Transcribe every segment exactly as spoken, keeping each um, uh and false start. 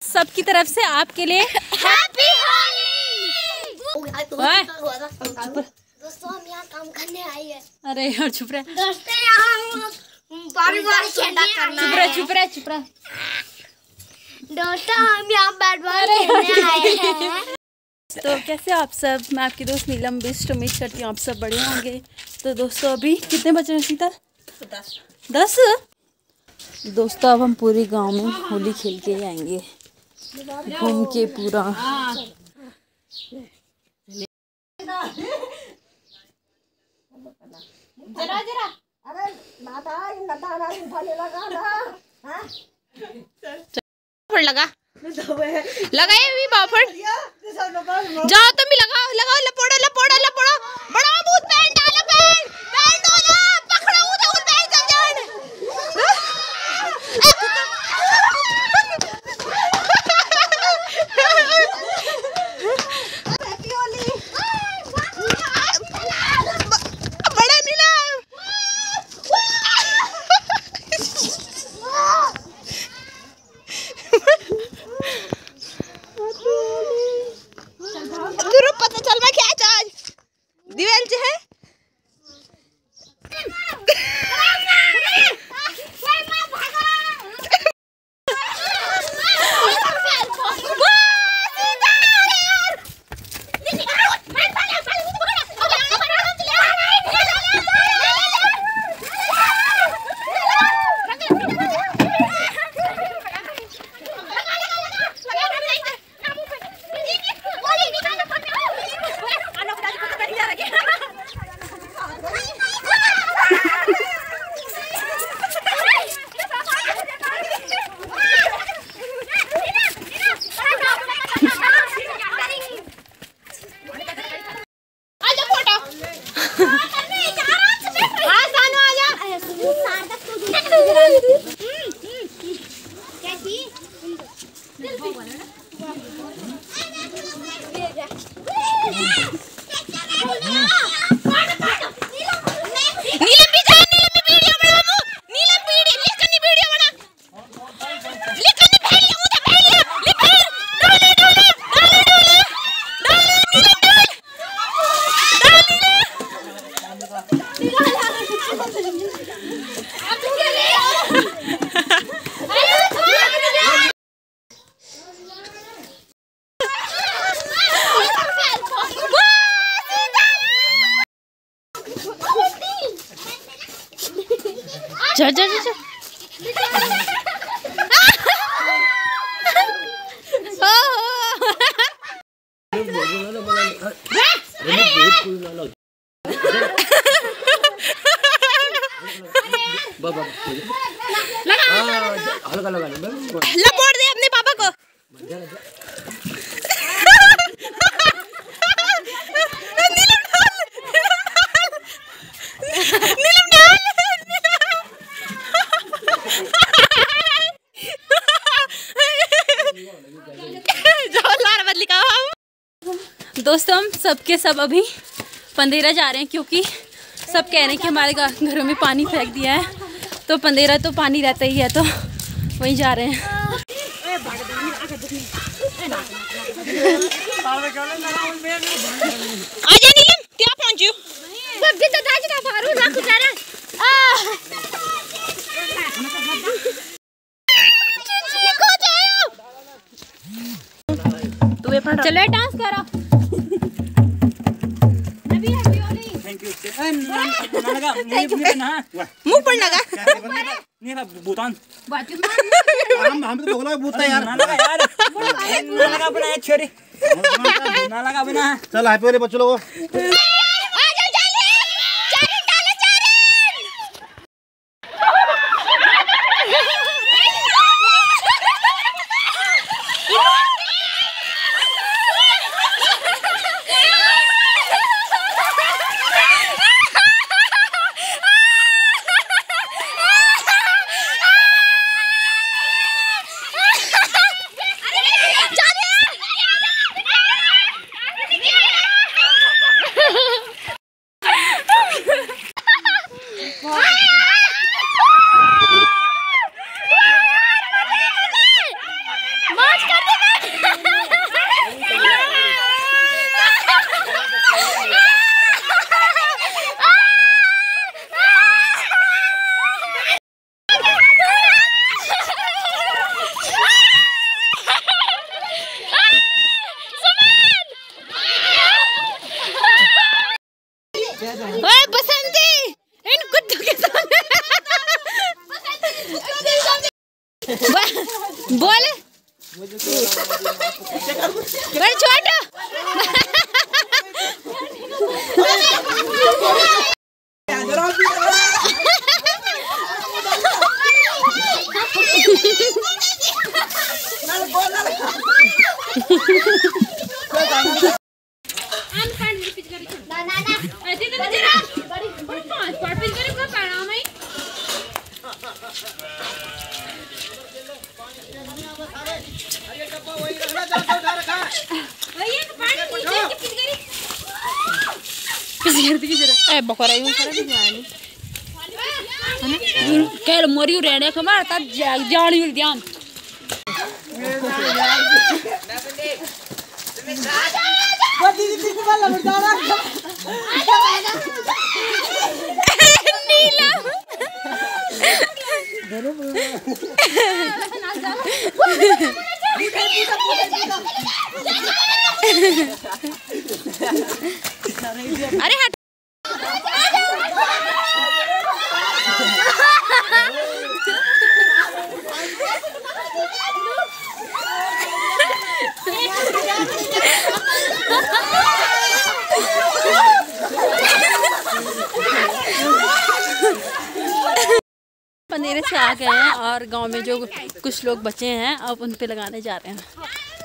सबकी तरफ से आपके लिए हैप्पी होली। दोस्तों हम यहाँ काम करने आए हैं। अरे यार चुप रहे दोस्तों यहाँ बारी बारी खेलना करना चुप रहे चुप रहे चुप रहे दोस्तों हम यहाँ बैट बॉल खेलने आए हैं। तो कैसे आप सब, मैं आपकी दोस्त नीलम बिस्ट, उम्मीद करती हूँ आप सब बढ़िया होंगे। तो दोस्तों अभी कितने बजे हैं शीतल? दस दस दोस्तों अब हम पूरे गांव में होली खेल के आएंगे, घूम के पूरा। जरा जरा अरे नाता नाता ना उठाने लगा ना। हां बाफड़ लगा लगाए भी बाफड़ जाओ तुम भी लगाओ लगाओ लपोड़ो लपोड़ो लपोड़ो बड़ा भूत पैन डालो पैन पैन डालो पकड़ो उधर पैन चल जान। बड़ा नीला पता चल मैं क्या चार्ज दिवेल जे है। जा जा जा लपोड़ दे अपने पापा को। दोस्तों हम सबके सब अभी पंदेरा जा रहे हैं क्योंकि सब कह रहे हैं कि हमारे घरों में पानी फेंक दिया है, तो पंदेरा तो पानी रहता ही है, तो वहीं जा रहे हैं। आजा नीलम क्या पहुंचू सब्जी तो ताजी का फारू ना कुछ आ चलो डांस करो। मुंह पर लगा नहीं ना भूतान हम हम तो बोला भूत है यार ना लगा यार ना लगा बना है छोरी ना लगा बना। चल हैप्पी होली बच्चों लोगों। बड़े छोटा कैल मरियो रेड़े खबर तब जानी मिल ध्यान अरे हट पनेरे से आ गए हैं और गांव में जो कुछ लोग बचे हैं अब उन पे लगाने जा रहे हैं।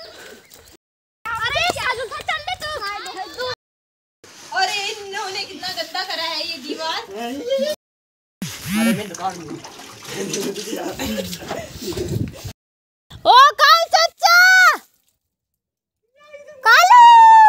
अरे इन्होंने कितना गंदा करा है ये दीवार। अरे मैं दुकान में ओ काल चाचा कालू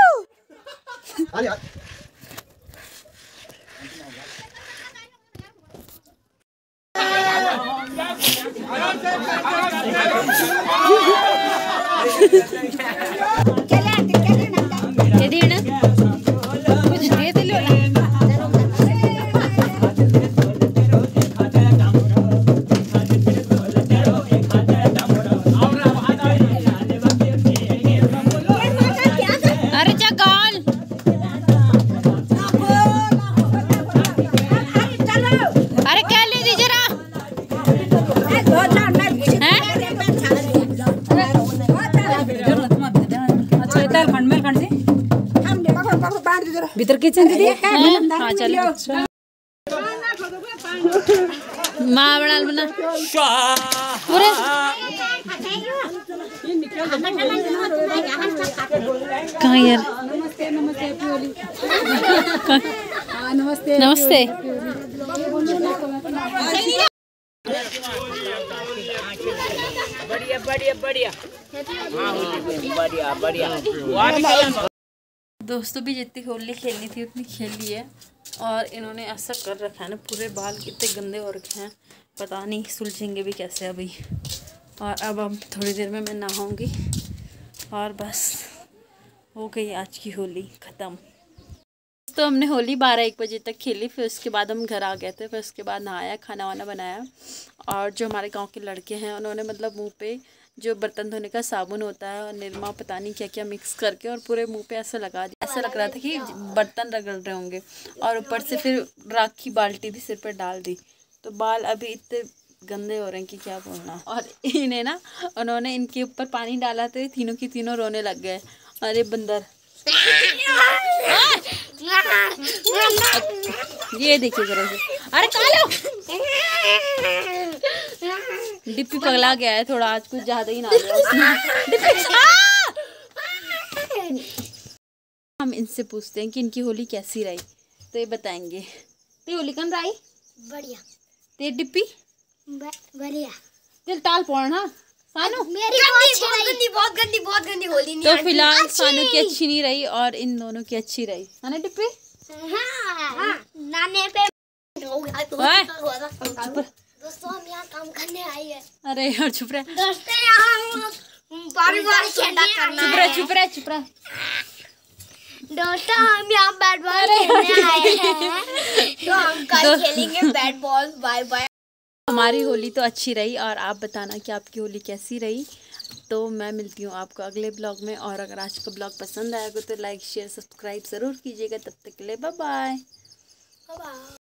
कुछ दे दिलो अरे जगाल अरे क्या ले दी जरा भीतर किचन दीदी हाँ चलो माँ बना बना पूरे कहाँ यार नमस्ते नमस्ते बढ़िया बढ़िया बढ़िया बढ़िया बढ़िया। दोस्तों भी जितनी होली खेलनी थी उतनी खेल ली है और इन्होंने ऐसा कर रखा है ना पूरे बाल कितने गंदे हो रखे हैं पता नहीं सुलझेंगे भी कैसे अभी। और अब अब थोड़ी देर में मैं नहाऊंगी और बस हो गई आज की होली ख़त्म। तो हमने होली बारह एक बजे तक खेली फिर उसके बाद हम घर आ गए थे। फिर उसके बाद नहाया खाना वाना बनाया और जो हमारे गांव के लड़के हैं उन्होंने मतलब मुंह पे जो बर्तन धोने का साबुन होता है और निरमा पता नहीं क्या क्या मिक्स करके और पूरे मुंह पे ऐसा लगा दिया। ऐसा लग रहा था कि बर्तन रगड़ रहे होंगे और ऊपर से फिर राख की बाल्टी भी सिर पर डाल दी। तो बाल अभी इतने गंदे हो रहे हैं कि क्या बोलना। और इन्हें ना उन्होंने इनके ऊपर पानी डाला तो तीनों की तीनों रोने लग गए। अरे बंदर ये देखिए जरा से। अरे कालो डिप्पी पगला गया है थोड़ा आज कुछ ज्यादा ही ना हम इनसे पूछते हैं कि इनकी होली कैसी रही तो ये बताएंगे। ते होली कन रही बढ़िया ते डिप्पी बढ़िया दिल ताल पौना सानू मेरी बहुत गंदी बहुत गंदी बहुत गंदी होली नहीं। तो फिलहाल सानू की अच्छी नहीं रही और इन दोनों की अच्छी रही है ना डिप्पी। हाँ, नाने पे दोस्तों हम यहाँ काम करने आई है। अरे यार चुप रहे दोस्तों यहाँ बारी बारी खेलना करना चुप रहे चुप रहे चुप रहे दोस्तों हम यहाँ बैट बॉल खेलने आए हैं तो हम कल खेलेंगे बैट बॉल। Bye bye. हमारी होली तो अच्छी रही और आप बताना कि आपकी होली कैसी रही। तो मैं मिलती हूँ आपको अगले ब्लॉग में और अगर आज का ब्लॉग पसंद आएगा तो लाइक शेयर सब्सक्राइब ज़रूर कीजिएगा। तब तक के लिए बाय बाय।